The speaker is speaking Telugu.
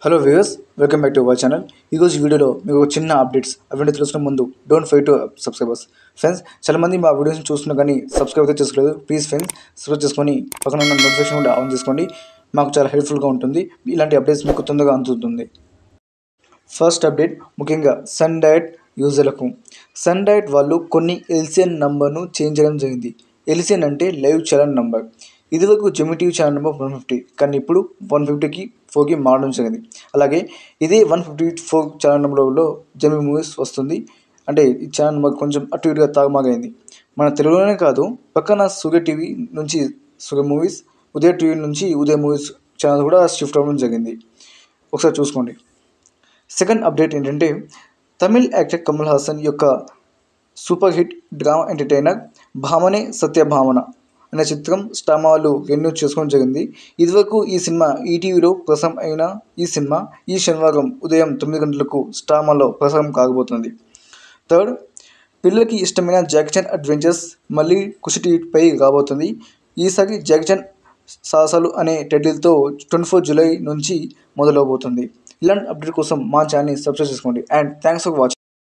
Hello viewers, welcome back to our channel. ఈరోజు వీడియోలో మీకు ఒక చిన్న అప్డేట్స్ అవన్నీ తెలుసుకునే ముందు don't fight to subscribers. Friends, చాలామంది మా వీడియోస్ని చూస్తున్నా కానీ సబ్స్క్రైబ్ అయితే చేసుకోలేదు. ప్లీజ్ ఫ్రెండ్స్, సబ్స్క్రైబ్ చేసుకొని పక్కన ఉన్న నోటిఫికేషన్ కూడా ఆన్ చేసుకోండి. మాకు చాలా హెల్ప్ఫుల్గా ఉంటుంది. ఇలాంటి అప్డేట్స్ మీకు తొందరగా అందుతుంది. ఫస్ట్ అప్డేట్, ముఖ్యంగా సన్ డైరెక్ట్ యూజర్లకు. సన్ డైరెక్ట్ వాళ్ళు కొన్ని ఎల్సిఎన్ నంబర్ను చేంజ్ చేయడం జరిగింది. ఎల్సిఎన్ అంటే లైవ్ ఛానల్ నంబర్. ఇదివరకు జెమినీ టీవీ ఛానల్ నెంబర్ 150, కానీ ఇప్పుడు 154కి మారడం జరిగింది. అలాగే ఇదే 154 ఛానల్ నెంబర్లో జెమినీ మూవీస్ వస్తుంది. అంటే ఈ ఛానల్ నెంబర్ కొంచెం అటు ఇటుగా తాగమాగైంది. మన తెలుగులోనే కాదు, పక్కన సూర్య టీవీ నుంచి సూర్య మూవీస్, ఉదయ టీవీ నుంచి ఉదయ మూవీస్ ఛానల్ కూడా షిఫ్ట్ అవ్వడం జరిగింది. ఒకసారి చూసుకోండి. సెకండ్ అప్డేట్ ఏంటంటే, తమిళ్ యాక్టర్ కమల్ హాసన్ యొక్క super hit drama entertainer Bhamane Satyabhamane అనే చిత్రం స్టార్ మా వాళ్ళు రెన్యూ చేసుకోవడం జరిగింది. ఇదివరకు ఈ సినిమా ఈటీవీలో ప్రసారం అయిన ఈ సినిమా ఈ శనివారం ఉదయం 9 గంటలకు స్టార్ మాలో ప్రసారం కాకపోతుంది. థర్డ్, పిల్లలకి ఇష్టమైన జాకీ చాన్ అడ్వెంచర్స్ మళ్ళీ కుషి టీవీపై రాబోతుంది. ఈసారి జాకీ చాన్ సాహసాలు అనే టైటిల్తో 24 జూలై నుంచి మొదలవబోతుంది. ఇలాంటి అప్డేట్ కోసం మా ఛానల్ని సబ్స్క్రైబ్ చేసుకోండి. And thanks for watching.